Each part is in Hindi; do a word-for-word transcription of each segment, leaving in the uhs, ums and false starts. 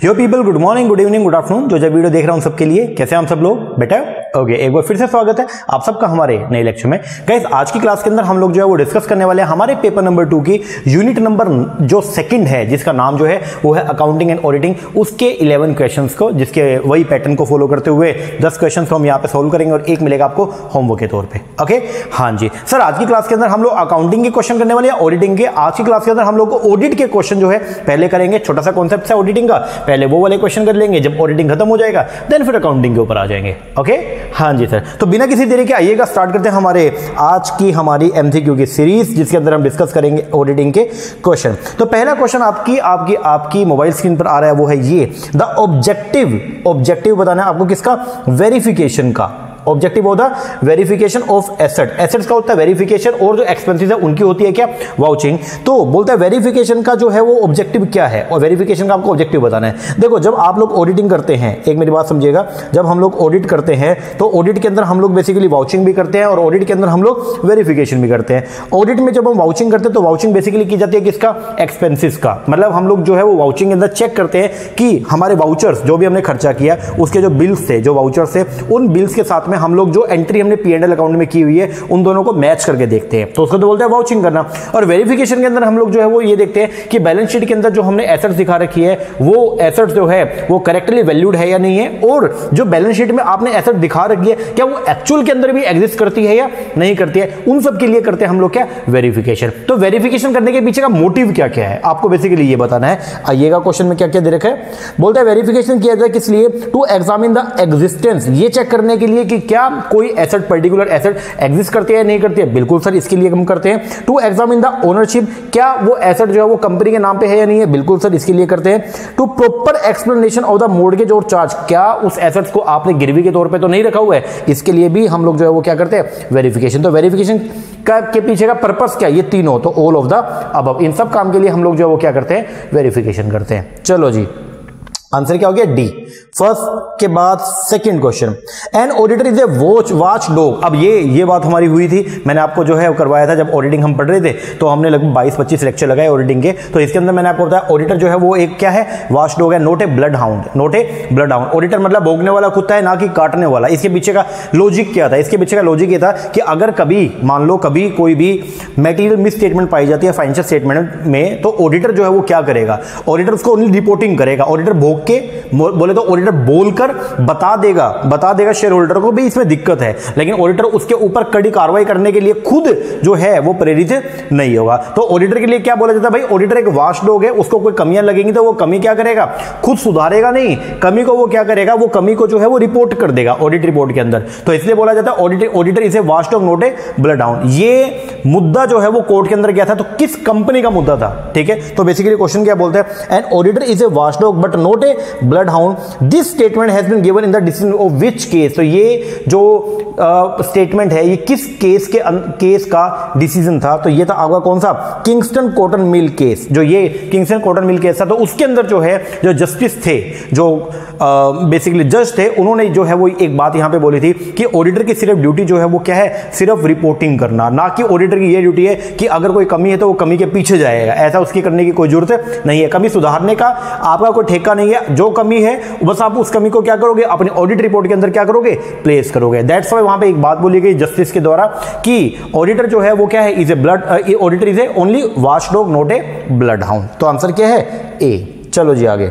यो people, good morning, good evening, good afternoon. जो जब वीडियो देख रहा हूं सबके लिए कैसे हैं हम सब लोग बेटा? ओके, एक बार फिर से स्वागत है आप सबका हमारे नए लेक्चर में। गाइस, आज की क्लास के अंदर हम लोग जो है वो डिस्कस करने वाले हैं हमारे पेपर नंबर टू की यूनिट नंबर जो सेकंड है, जिसका नाम जो है वो है अकाउंटिंग एंड ऑडिटिंग, उसके इलेवन क्वेश्चंस को, जिसके वही पैटर्न को फॉलो करते हुए दस क्वेश्चंस को हम यहाँ पे सोल्व करेंगे और एक मिलेगा आपको होमवर्क के तौर पे। ओके, हाँ जी सर, आज की क्लास के अंदर हम लोग अकाउंटिंग के क्वेश्चन करने वाले हैं, ऑडिटिंग के। आज की क्लास के अंदर हम लोग को ऑडिट के क्वेश्चन जो है पहले करेंगे। छोटा सा कॉन्सेप्ट है ऑडिटिंग का, पहले वो वाले क्वेश्चन कर लेंगे, जब ऑडिटिंग खत्म हो जाएगा देन फिर अकाउंटिंग के ऊपर आ जाएंगे। ओके, हाँ जी सर, तो बिना किसी देरी के आइएगा स्टार्ट करते हैं हमारे आज की हमारी एमसीक्यू की सीरीज, जिसके अंदर हम डिस्कस करेंगे ऑडिटिंग के क्वेश्चन। तो पहला क्वेश्चन आपकी आपकी आपकी मोबाइल स्क्रीन पर आ रहा है, वो है ये, द ऑब्जेक्टिव ऑब्जेक्टिव बताना है आपको किसका? वेरिफिकेशन का। ऑब्जेक्टिव होता है वेरिफिकेशन ऑफ एसेट। एसेट्स का होता है वेरिफिकेशन और जो एक्सपेंसेस है उनकी होती है क्या? वाउचिंग। तो बोलता है वेरिफिकेशन का जो है वो ऑब्जेक्टिव क्या है, और वेरिफिकेशन का आपको ऑब्जेक्टिव बताना है। देखो, जब आप लोग ऑडिटिंग करते हैं, एक मेरी बात समझिएगा, जब हम लोग ऑडिट करते हैं तो ऑडिट के अंदर हम लोग बेसिकली वाउचिंग भी करते हैं और ऑडिट के अंदर हम लोग वेरिफिकेशन भी करते हैं। ऑडिट में जब हम वाउचिंग करते हैं तो वाउचिंग बेसिकली की जाती है किसका? एक्सपेंसेस का। मतलब हम लोग जो है वो वाउचिंग के अंदर चेक करते हैं कि हमारे वाउचर्स जो भी हमने खर्चा किया उसके जो बिल्स थे, जो वाउचर्स थे, उन बिल्स के साथ में हम लोग जो एंट्री हमने पी एंड एल अकाउंट में की हुई है उन दोनों को मैच करके देखते हैं, तो उसको तो बोलते हैं वाउचिंग करना। और वेरिफिकेशन के अंदर हम लोग जो है वो ये देखते हैं कि बैलेंस शीट के अंदर जो हमने एसेट्स दिखा रखी है वो एसेट्स जो है वो करेक्टली वैल्यूड है या नहीं है, और जो बैलेंस शीट में आपने एसेट दिखा रखी है क्या वो एक्चुअल के अंदर भी एग्जिस्ट करती है या नहीं करती है। उन सब के लिए करते हैं हम लोग क्या? वेरिफिकेशन। तो वेरिफिकेशन करने के पीछे का मोटिव क्या क्या है आपको बेसिकली ये बताना है। आइएगा क्वेश्चन में क्या क्या दे रखा है। बोलता है वेरिफिकेशन किया जाए किस लिए? टू एग्जामिन द एग्जिस्टेंस, ये चेक करने के लिए कि क्या कोई एसेट, पर्टिकुलर एसेट एग्जिस्ट करती है या नहीं करती है। बिल्कुल सर, इसके लिए हम करते हैं। टू एग्जामिन द ओनरशिप, क्या वो एसेट जो है वो कंपनी के नाम पे है या नहीं है। बिल्कुल सर, इसके लिए करते हैं। To proper explanation of the mortgage और चार्ज, क्या उस एसेट्स को आपने गिरवी के तौर पे तो नहीं रखा हुआ है, इसके लिए भी हम लोग जो है वो क्या करते हैं? वेरिफिकेशन। तो वेरिफिकेशन का के पीछे का पर्पस क्या? ये तीनों, तो ऑल ऑफ द अबव, इन सब काम के लिए हम लोग जो है वो क्या करते हैं? वेरिफिकेशन करते हैं। चलो जी, आंसर क्या हो गया? डी। फर्स्ट के बाद second question, an auditor is a watch watchdog. अब ये ये बात हमारी हुई थी, मैंने आपको जो है करवाया था जब ऑडिटिंग हम पढ़ रहे थे, तो हमने लगभग बाईस पच्चीस लेक्चर लगाए ऑडिटिंग के। तो इसके अंदर मैंने आपको बताया ऑडिटर जो है वो एक क्या है? वॉच डॉग है, not a bloodhound, not a bloodhound. Auditor मतलब भोगने वाला कुत्ता है, ना कि काटने वाला। इसके पीछे का लॉजिक क्या था? इसके पीछे का लॉजिक ये था कि अगर कभी मान लो कभी कोई भी मटेरियल मिस स्टेटमेंट पाई जाती है फाइनेंशियल स्टेटमेंट में, तो ऑडिटर जो है वो क्या करेगा? ऑडिटर उसको ओनली रिपोर्टिंग करेगा। ऑडिटर भोग के बोले तो ऑडिटर बोलकर बता देगा बता देगा शेयर होल्डर को भी इसमें दिक्कत है, लेकिन ऑडिटर उसके ऊपर कड़ी कार्रवाई करने के लिए खुद जो है वो प्रेरित नहीं होगा। तो ऑडिटर के लिए क्या बोला जाता है? भाई ऑडिटर एक वॉचडॉग है, उसको कोई कमियां लगेंगी तो वो कमी क्या करेगा? खुद सुधारेगा नहीं, कमी को वो क्या करेगा? वो कमी को जो है वो रिपोर्ट कर देगा ऑडिट रिपोर्ट के अंदर। तो इसलिए बोला जाता है auditor auditor is a watchdog not a bloodhound. ये मुद्दा जो है वो कोर्ट के अंदर गया था, तो किस कंपनी का मुद्दा था? ठीक है, तो बेसिकली क्वेश्चन क्या बोलते हैं? An auditor is a watchdog but not a bloodhound, this statement has been given in the decision of which case. तो ये जो स्टेटमेंट uh, है ये किस केस के केस का डिसीजन था? तो ये था आपका कौन सा? Kingston cotton mill case. जो ये किंगस्टन कॉटन मिल केस था, तो उसके अंदर जो है जो जस्टिस थे, जो बेसिकली uh, जज थे, उन्होंने जो है वो एक बात यहां पे बोली थी कि ऑडिटर की सिर्फ ड्यूटी जो है वो क्या है? सिर्फ रिपोर्टिंग करना, ना कि ऑडिटर की ये ड्यूटी है कि अगर कोई कमी है तो वो कमी के पीछे जाएगा। ऐसा उसकी करने की कोई जरूरत नहीं है। कमी सुधारने का आपका कोई ठेका नहीं है। जो कमी है बस आप उस कमी को क्या करोगे? अपनी ऑडिट रिपोर्ट के अंदर क्या करोगे? प्लेस करोगे। दैट्स व्हाई वहां पे एक बात बोली गई जस्टिस के द्वारा कि ऑडिटर जो है वो क्या है? Is a blood auditor is a only watchdog not a bloodhound. तो आंसर क्या है? ए। चलो जी आगे,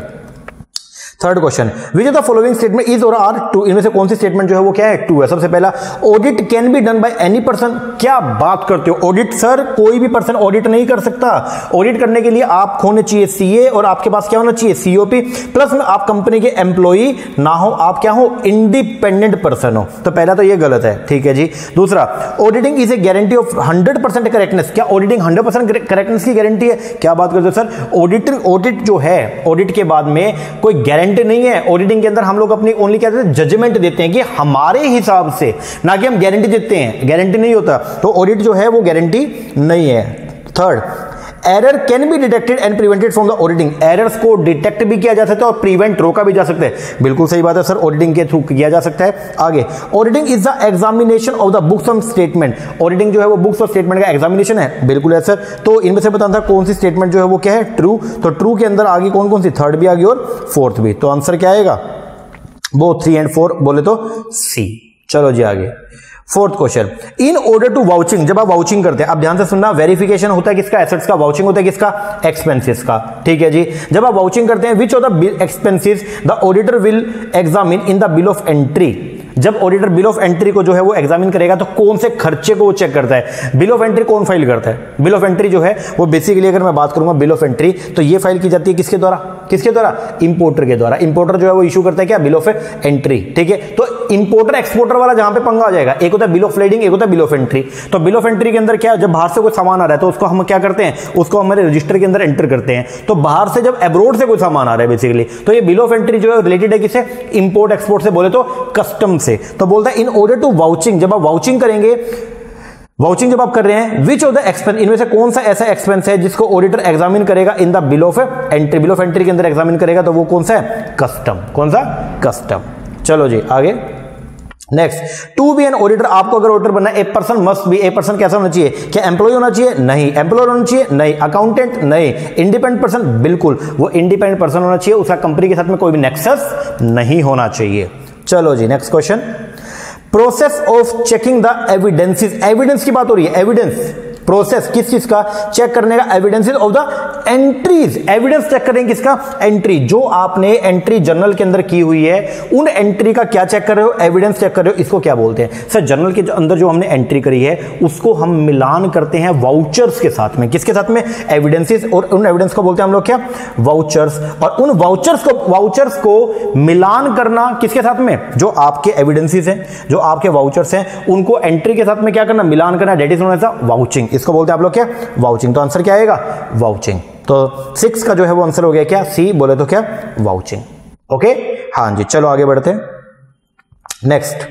third question, which of the following statement is or are true. इनमें से कौन सी स्टेटमेंट जो है वो क्या है? ट्रू है। सबसे पहला, audit can be done by any person. क्या बात करते हो? ऑडिट सर कोई भी पर्सन ऑडिट नहीं कर सकता। ऑडिट करने के लिए आप होने चाहिए सीए, और आपके पास क्या होना चाहिए? सीओपी, प्लस में आप कंपनी के एम्प्लॉई ना हो, आप क्या हो? इंडिपेंडेंट पर्सन हो। तो पहला तो ये गलत है, ठीक है जी। दूसरा, auditing is a guarantee of hundred percent correctness. क्या ऑडिटिंग हंड्रेड परसेंट करेक्टनेस की गारंटी है? क्या बात करते हो सर? ऑडिटिंग ऑडिट जो है, ऑडिट के बाद में कोई गारंटी नहीं है। ऑडिटिंग के अंदर हम लोग अपनी ओनली क्या देते हैं? जजमेंट देते हैं कि हमारे हिसाब से, ना कि हम गारंटी देते हैं। गारंटी नहीं होता, तो ऑडिट जो है वो गारंटी नहीं है। Third, error can be detected and prevented from the auditing, errors को डिटेक्ट भी किया जा सकता है और प्रिवेंट रोका भी जा सकता है। बिल्कुल सही बात है सर, ऑडिटिंग के थ्रू किया जा सकता है। आगे, auditing is the examination of the books and statement, auditing जो है वो बुक्स और स्टेटमेंट का एग्जामिनेशन है। बिल्कुल है सर। तो इनमें से बताना था कौन सी स्टेटमेंट जो है वो क्या है, ट्रू। तो ट्रू के अंदर आगे कौन कौन सी, थर्ड भी आ गई और फोर्थ भी, तो आंसर क्या आएगा, वो थ्री एंड फोर बोले तो सी। चलो जी आगे, fourth question, in order to vouching, जब आप वाउचिंग करते हैं, अब ध्यान से सुनना, वेरिफिकेशन होता है किसका, एसेट्स का, वाउचिंग होता है किसका, एक्सपेंसेस का। ठीक है जी, जब आप वाउचिंग करते हैं, which of the expenses the auditor will examine in the bill of entry, जब ऑडिटर बिल ऑफ एंट्री को जो है वो एग्जामिन करेगा तो कौन से खर्चे को वो चेक करता है। बिल ऑफ एंट्री कौन फाइल करता है, बिल ऑफ एंट्री जो है वो बेसिकली अगर मैं बात करूंगा बिल ऑफ एंट्री, तो ये फाइल की जाती है किसके द्वारा, किसके द्वारा, इंपोर्टर के द्वारा। इंपोर्टर जो है वो इशू करता है क्या, बिल ऑफ एंट्री। ठीक है, तो इंपोर्टर एक्सपोर्टर वाला जहां पे पंगा आ जाएगा, एक होता है बिल ऑफ लेडिंग, एक होता है बिल ऑफ एंट्री। तो बिल ऑफ एंट्री के अंदर क्या, जब बाहर से कोई सामान आ रहा है तो उसको हम क्या करते हैं, उसको हमारे रजिस्टर के अंदर एंटर करते हैं। तो बाहर से जब एब्रोड से कोई सामान आ रहा है बेसिकली, तो ये बिल ऑफ एंट्री जो है रिलेटेड है किससे, इंपोर्ट एक्सपोर्ट से, बोले तो कस्टम से। तो बोलता है इन ऑर्डर टू वाउचिंग, जब आप वाउचिंग करेंगे, वाउचिंग जब आप कर रहे हैं, विच ऑफ द एक्सपेंस, इनमें से कौन सा ऐसा एक्सपेंस है जिसको ऑडिटर एग्जामिन करेगा in the bill of entry, bill of entry के अंदर एग्जामिन करेगा, तो वो कौन सा है, कस्टम। कौन सा, कस्टम। चलो जी आगे, next, to be an auditor, आपको अगर ऑडिटर बनना है, a person must be, a person कैसा होना चाहिए, क्या एम्प्लॉय होना चाहिए, नहीं। एम्प्लॉयर होना चाहिए, नहीं। अकाउंटेंट, नहीं। इंडिपेंडेंट पर्सन, बिल्कुल, वो इंडिपेंडेंट पर्सन होना चाहिए, उसका कंपनी के साथ में कोई भी नेक्सस नहीं होना चाहिए। चलो जी next question, process of checking the evidences, evidence की बात हो रही है, एविडेंस प्रोसेस किस चीज का, चेक करने का, evidences of the entries, evidence check करेंगे किसका, एंट्री, जो आपने एंट्री जर्नल के अंदर की हुई है उन एंट्री का क्या चेक कर रहे हो, एविडेंस चेक कर रहे हो, इसको क्या बोलते हैं सर, जर्नल के अंदर जो हमने एंट्री करी है उसको हम मिलान करते हैं वाउचर्स के साथ में, किसके साथ में, एविडेंसेस, और उन एविडेंस को बोलते हैं हम लोग क्या, वाउचर्स। और उन वाउचर्स को वाउचर्स को मिलान करना किसके साथ में, जो आपके एविडेंसेस हैं, जो आपके वाउचर्स हैं, उनको एंट्री के साथ में क्या करना, मिलान करना, that is known as a vouching, इसको बोलते हैं आप लोग क्या, वाउचिंग। तो आंसर क्या आएगा, वाउचिंग। तो सिक्स का जो है वो आंसर हो गया क्या, सी, बोले तो क्या, वाउचिंग। ओके, हाँ जी, चलो आगे बढ़ते हैं। Next,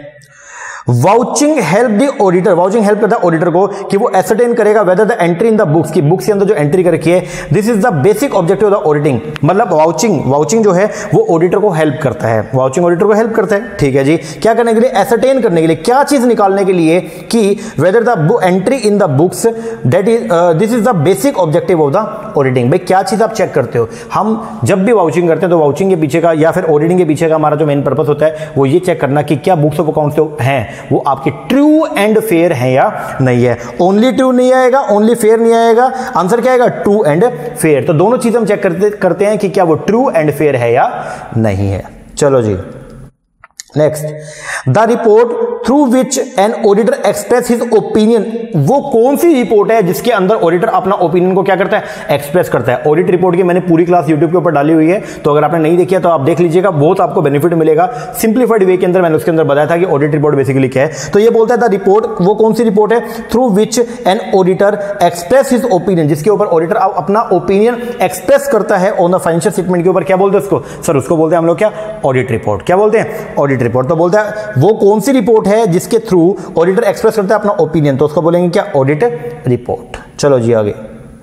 vouching help the auditor, vouching help करता है ऑडिटर को कि वो एसरटेन करेगा whether the entry in the books, की बुक्स के अंदर जो एंट्री कर रखी है, this is the basic objective of the auditing, मतलब वाउचिंग, वाउचिंग जो है वो ऑडिटर को हेल्प करता है, वाउचिंग ऑडिटर को हेल्प करता है। ठीक है जी, क्या करने के लिए, एसरटेन करने के लिए, क्या चीज निकालने के लिए कि whether the entry in the books, that is this is the basic objective of the auditing. भाई क्या चीज आप चेक करते हो, हम जब भी वाउचिंग करते हैं तो वाउचिंग के पीछे का या फिर ऑडिटिंग के पीछे का हमारा जो मेन पर्पस होता है वो ये चेक करना कि क्या बुक्स ऑफ अकाउंट्स जो हैं वो आपके ट्रू एंड फेयर है या नहीं है। ओनली ट्रू नहीं आएगा, ओनली फेयर नहीं आएगा, आंसर क्या आएगा, ट्रू एंड फेयर। तो दोनों चीजें हम चेक करते करते हैं कि क्या वो ट्रू एंड फेयर है या नहीं है। चलो जी next, the report through which an auditor express his opinion, वो कौन सी रिपोर्ट है जिसके अंदर ऑडिटर अपना ओपिनियन को क्या करता है, एक्सप्रेस करता है। ऑडिट रिपोर्ट की मैंने पूरी क्लास यूट्यूब के ऊपर डाली हुई है, तो अगर आपने नहीं देखी है तो आप देख लीजिएगा, बहुत आपको बेनिफिट मिलेगा। सिंप्लीफाइड वे के अंदर मैंने उसके अंदर बताया था कि ऑडिट रिपोर्ट बेसिकली क्या है। तो ये बोलता है द रिपोर्ट, वो कौन सी रिपोर्ट है, through which an auditor express his opinion, जिसके ऊपर ऑडिटर अपना ओपिनियन एक्सप्रेस करता है ऑन द फाइनेंशियल स्टेटमेंट के ऊपर, क्या बोलते हैं उसको, सर उसको बोलते हैं हम लोग क्या, ऑडिट रिपोर्ट। क्या बोलते हैं, ऑडिट रिपोर्ट। तो बोलता है वो कौन सी रिपोर्ट है जिसके थ्रू ऑडिटर एक्सप्रेस करता है अपना ओपिनियन, तो उसको बोलेंगे क्या, ऑडिट रिपोर्ट। चलो जी आगे,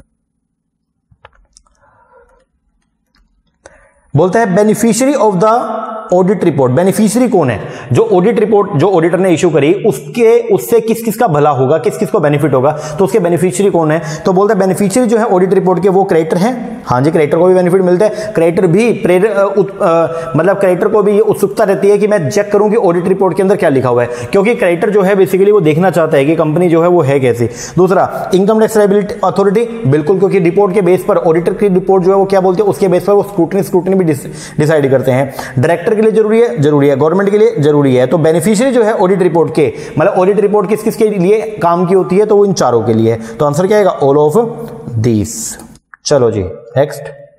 बोलता है beneficiary of the audit report, beneficiary कौन है, जो ऑडिट रिपोर्ट जो ऑडिटर ने इशू करी उसके उससे किस किस का भला होगा, किस किस को बेनिफिट होगा, तो उसके बेनिफिशियरी कौन है। तो बोलता है बेनिफिशियरी जो है ऑडिट रिपोर्ट के वो क्रेडिटर हैं, हाँ जी क्रेडिटर को भी बेनिफिट मिलता है। क्रेडिटर भी प्रेर, मतलब क्रेडिटर को भी ये उत्सुकता रहती है कि मैं चेक करूं कि ऑडिट रिपोर्ट के अंदर क्या लिखा हुआ है, क्योंकि क्रेडिटर जो है बेसिकली वो देखना चाहता है कि कंपनी जो है वो है कैसी। दूसरा, इनकम टैक्स लायबिलिटी अथॉरिटी, बिल्कुल, क्योंकि रिपोर्ट के बेस पर ऑडिटर की रिपोर्ट जो है वो क्या बोलते हैं, उसके बेस पर वो स्क्रूटनी स्क्रूटनी भी डिसाइड करते हैं। डायरेक्टर के लिए जरूरी है, जरूरी है, गवर्नमेंट के लिए जरूरी है। तो बेनिफिशियरी जो है ऑडिट रिपोर्ट के, मतलब ऑडिट रिपोर्ट किस किस के लिए काम की होती है, तो वो इन चारों के लिए। तो आंसर क्या आएगा, ऑल ऑफ दीस। चलो जी नेक्स्ट,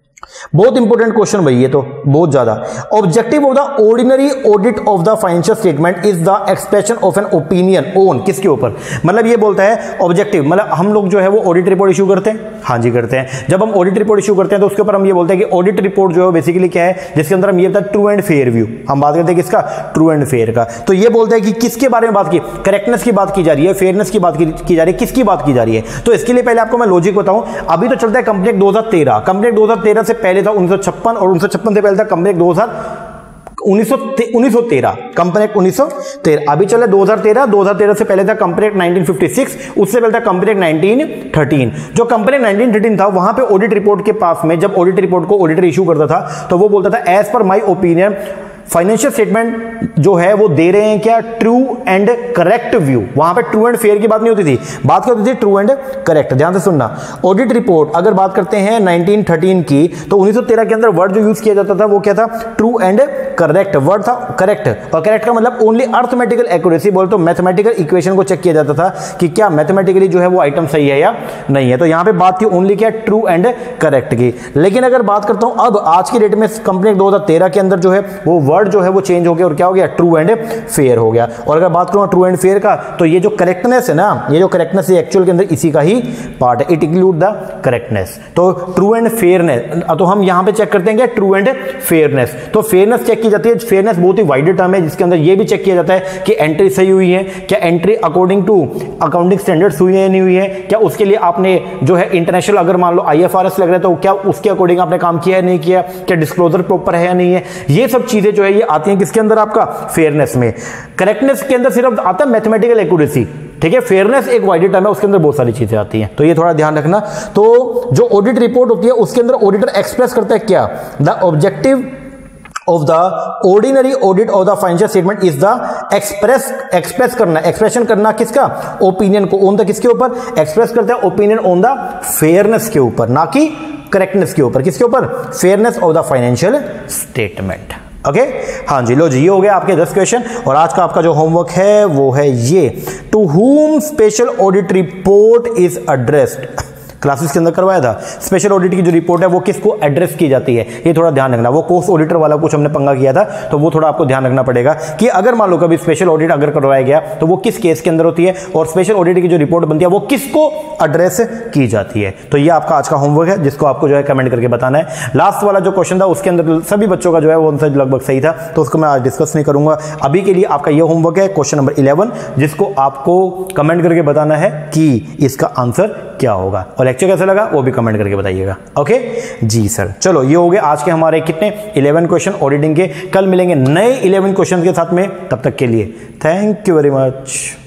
बहुत इंपॉर्टेंट क्वेश्चन भाई ये तो, बहुत ज्यादा। Objective of the ordinary audit of the financial statement is the expression of an opinion on, किसके ऊपर, मतलब ये बोलता है ऑब्जेक्टिव, मतलब हम लोग जो है वो ऑडिट रिपोर्ट इशू करते हैं, हाँ जी करते हैं। जब हम ऑडिट रिपोर्ट इशू करते हैं तो उसके ऊपर हम ये बोलते हैं कि ऑडिट रिपोर्ट जो है बेसिकली क्या है, जिसके अंदर हम ये बताते हैं ट्रू एंड फेयर व्यू, हम बात करते हैं किसका, ट्रू एंड फेयर का। तो ये बोलता है कि किसके बारे में बात की, करेक्टनेस की बात की जा रही है, फेयरनेस की बात की, की जा रही है, किसकी बात की जा रही है। तो इसके लिए पहले आपको मैं लॉजिक बताऊं, अभी तो चलता है कंपनी एक्ट दो हज़ार तेरह, कंपनी एक्ट दो हज़ार तेरह से पहले था उन्नीस सौ छप्पन, और उन्नीस सौ छप्पन से पहले था कंपनी एक्ट दो हज़ार उन्नीस सौ तेरह, कंपनी एक्ट उन्नीस सौ तेरह। अभी चले दो हज़ार तेरह, दो हज़ार तेरह से पहले था company act nineteen fifty six, उससे पहले था कंपनी एक्ट नाइनटीन थर्टीन। जो कंपनी एक्ट नाइनटीन थर्टीन था वहां पे ऑडिट रिपोर्ट के पास में, जब ऑडिट रिपोर्ट को ऑडिटर इशू करता था तो वो बोलता था as per my opinion financial statement जो है वो दे रहे हैं क्या, ट्रू एंड करेक्ट व्यू। वहां पे ट्रू एंड फेयर की बात नहीं होती थी, बात करती थी ट्रू एंड करेक्ट। ध्यान से सुनना, ऑडिट रिपोर्ट अगर बात करते हैं नाइनटीन थर्टीन की, तो उन्नीस सौ तेरह के अंदर वर्ड जो यूज किया जाता था वो क्या था, ट्रू एंड करेक्ट। वर्ड था करेक्ट, और करेक्ट का मतलब ओनली अर्थमेटिकल एक्यूरेसी, बोल तो मैथमेटिकल इक्वेशन को चेक किया जाता था कि क्या मैथमेटिकली जो है वो आइटम सही है या नहीं है। तो यहां पे बात थी ओनली क्या, ट्रू एंड करेक्ट की। लेकिन अगर बात करता हूं अब आज की डेट में कंपनी दो हज़ार तेरह के अंदर जो है वो वर्ड जो है वो चेंज हो गया और क्या हो गया, ट्रू एंड फेयर हो गया। और अगर बात करूं ट्रू एंड फेयर का, तो ये जो करेक्टनेस है ना, ये जो करेक्टनेस है एक्चुअल के अंदर इसी का ही पार्ट है, इट इंक्लूड द करेक्टनेस। तो ट्रू एंड फेयरनेस, तो हम यहां पे चेक करते हैं क्या, ट्रू एंड फेयरनेस। तो फेयरनेस चेक की जाती है, फेयरनेस बहुत ही वाइड टर्म है जिसके अंदर ये भी चेक किया जाता है कि एंट्री सही हुई है क्या, entry according to accounting standards हुई है नहीं हुई है क्या, उसके लिए आपने जो है इंटरनेशनल अगर मान लो आईएफआरएस लग रहा है तो क्या उसके अकॉर्डिंग आपने काम किया है नहीं किया, क्या डिस्क्लोजर प्रॉपर है या नहीं है। ये सब चीजें जो है ये आती हैं किसके अंदर, आपका फेयरनेस में। करेक्टनेस के अंदर सिर्फ आता है मैथमेटिकल एक्यूरेसी, ठीक है। फेयरनेस एक वाइड टर्म है, उसके अंदर बहुत सारी चीजें आती हैं, तो ये थोड़ा ध्यान रखना। तो जो ऑडिट रिपोर्ट होती है उसके अंदर ऑडिटर एक्सप्रेस करता है क्या, the objective of the ordinary audit of the financial statement is the express express करना, एक्सप्रेशन करना किसका, ओपिनियन को, ऑन द किसके ऊपर एक्सप्रेस करते हैं, ओपिनियन ऑन द फेयरनेस के ऊपर, ना कि करेक्टनेस के ऊपर, किसके ऊपर, fairness of the financial statement. Okay okay? हाँ जी, लो जी, ये हो गया आपके दस क्वेश्चन। और आज का आपका जो होमवर्क है वो है ये, to whom special audit report is addressed, classes के अंदर करवाया था। स्पेशल ऑडिट की जो रिपोर्ट है वो किसको एड्रेस की जाती है, ये थोड़ा ध्यान रखना। वो कोर्स ऑडिटर वाला कुछ हमने पंगा किया था, तो वो थोड़ा आपको ध्यान रखना पड़ेगा कि अगर मान लो कभी स्पेशल ऑडिट अगर करवाया गया तो वो किस केस के अंदर होती है, और स्पेशल ऑडिट की जो रिपोर्ट बनती है वो किसको एड्रेस की जाती है। तो ये आपका आज का होमवर्क है जिसको आपको जो है कमेंट करके बताना है। लास्ट वाला जो क्वेश्चन था उसके अंदर सभी बच्चों का जो है वो आंसर लगभग सही था, तो उसको मैं आज डिस्कस नहीं करूंगा। अभी के लिए आपका ये होमवर्क है क्वेश्चन नंबर इलेवन, जिसको आपको कमेंट करके बताना है कि इसका आंसर क्या होगा, और लेक्चर कैसा लगा वो भी कमेंट करके बताइएगा। ओके जी सर, चलो ये हो गए आज के हमारे कितने इलेवन क्वेश्चन ऑडिटिंग के। कल मिलेंगे नए इलेवन क्वेश्चन के साथ में, तब तक के लिए थैंक यू वेरी मच।